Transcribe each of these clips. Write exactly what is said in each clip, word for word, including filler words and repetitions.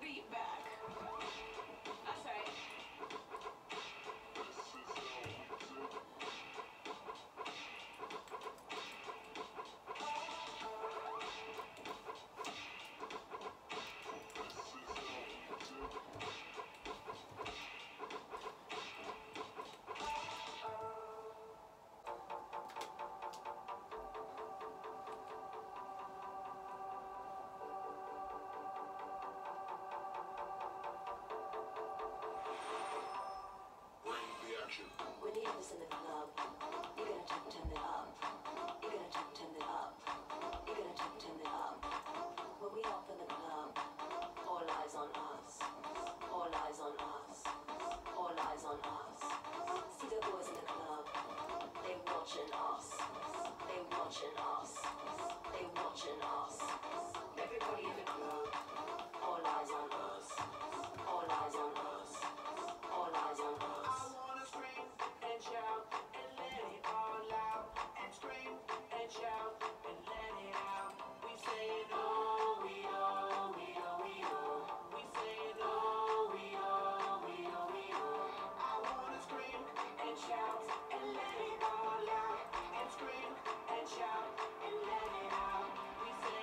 beat back. That's right. When you have this in the club, you're gonna turn, turn it up. You're gonna turn, turn it up. You're gonna turn, turn it up. When we up in the club, all eyes on us. All eyes on us. All eyes on us. See the boys in the club. They watching us. They watching us. They watching us. Everybody in the club. All eyes on us. All eyes on us. All eyes on us. I wanna scream and shout and let it all out. And scream and shout and let it out. We say it oh, we oh, we oh, we oh. We say it oh, we oh, we oh, we oh. I wanna scream and shout and let it all out. And scream and shout and let it out. We say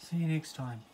See you next time.